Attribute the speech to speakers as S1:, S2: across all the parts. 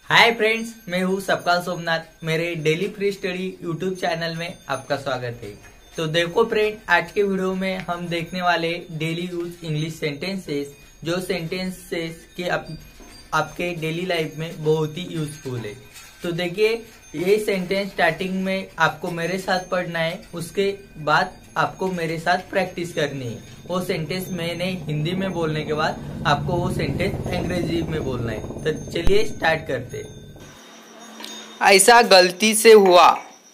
S1: Hi friends, मैं हूँ सबका सोमनाथ। मेरे daily free study YouTube channel में आपका स्वागत है। तो देखो फ्रेंड, आज के वीडियो में हम देखने वाले डेली यूज इंग्लिश सेंटेंसेस, जो सेंटेंसेस के आपके डेली लाइफ में बहुत ही यूजफुल है। तो देखिए, ये सेंटेंस स्टार्टिंग में आपको मेरे साथ पढ़ना है, उसके बाद आपको मेरे साथ प्रैक्टिस करनी है। वो सेंटेंस मैंने हिंदी में बोलने के बाद आपको वो सेंटेंस अंग्रेजी में बोलना है। तो चलिए स्टार्ट करते हैं।
S2: ऐसा गलती से हुआ।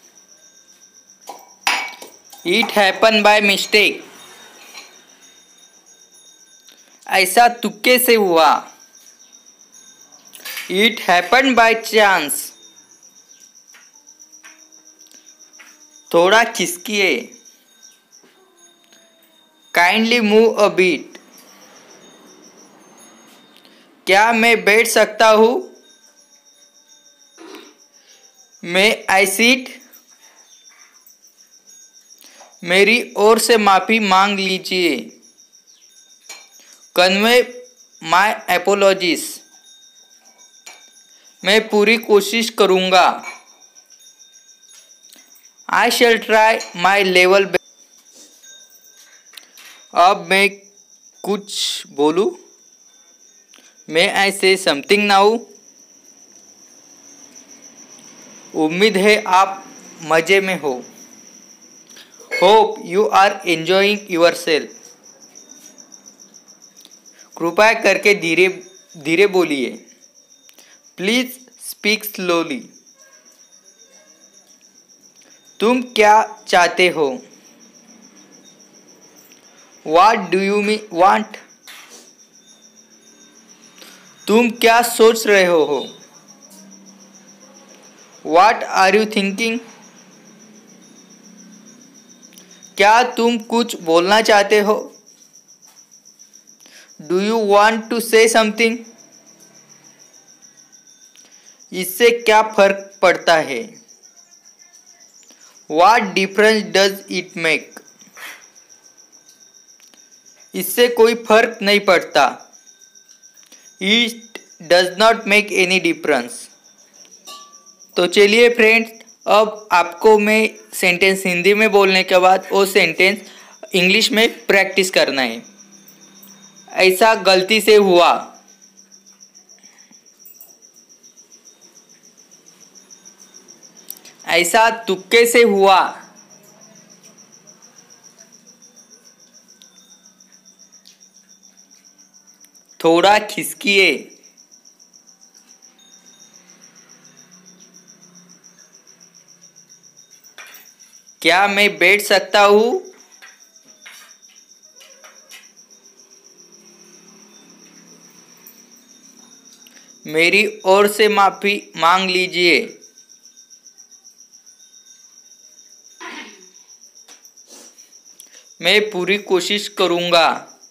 S2: It happen by mistake. ऐसा तुक्के से हुआ। It happen by chance. थोड़ा खिसकिए। Kindly move a bit. क्या मैं बैठ सकता हूँ? मैं आई सीट। मेरी ओर से माफी मांग लीजिए। Convey my apologies. मैं पूरी कोशिश करूँगा। I shall try my level best. अब मैं कुछ बोलूं? मे आई से समथिंग नाउ? उम्मीद है आप मजे में हो। Hope you are enjoying yourself. कृपया करके धीरे धीरे बोलिए। Please speak slowly. तुम क्या चाहते हो? What do you want? तुम क्या सोच रहे हो? What are you thinking? क्या तुम कुछ बोलना चाहते हो? Do you want to say something? इससे क्या फर्क पड़ता है? What difference does it make? इससे कोई फर्क नहीं पड़ता। It does not make any difference. तो चलिए फ्रेंड्स, अब आपको मैं सेंटेंस हिंदी में बोलने के बाद वो सेंटेंस इंग्लिश में प्रैक्टिस करना है। ऐसा गलती से हुआ। ऐसा तुक्के से हुआ। थोड़ा खिसकिए। क्या मैं बैठ सकता हूँ? मेरी ओर से माफी मांग लीजिए। मैं पूरी कोशिश करूँगा।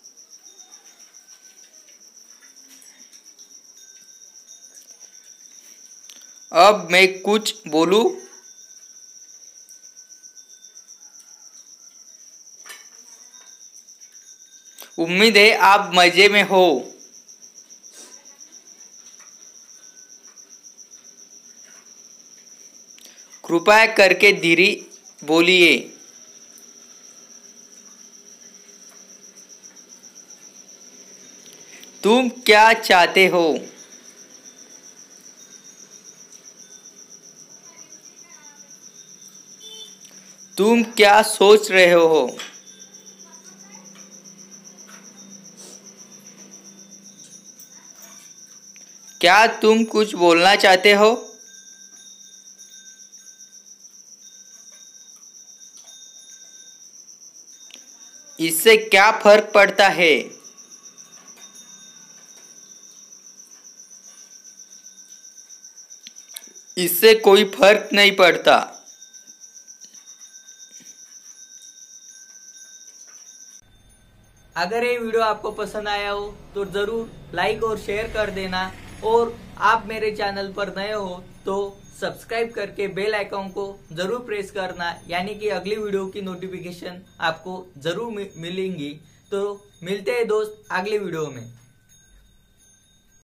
S2: अब मैं कुछ बोलूं? उम्मीद है आप मजे में हो। कृपया करके धीरे बोलिए। तुम क्या चाहते हो? तुम क्या सोच रहे हो? क्या तुम कुछ बोलना चाहते हो? इससे क्या फर्क पड़ता है? इससे कोई फर्क नहीं पड़ता।
S1: अगर ये वीडियो आपको पसंद आया हो तो जरूर लाइक और शेयर कर देना, और आप मेरे चैनल पर नए हो तो सब्सक्राइब करके बेल आइकन को जरूर प्रेस करना, यानी कि अगली वीडियो की नोटिफिकेशन आपको जरूर मिलेंगी। तो मिलते हैं दोस्त अगले वीडियो में।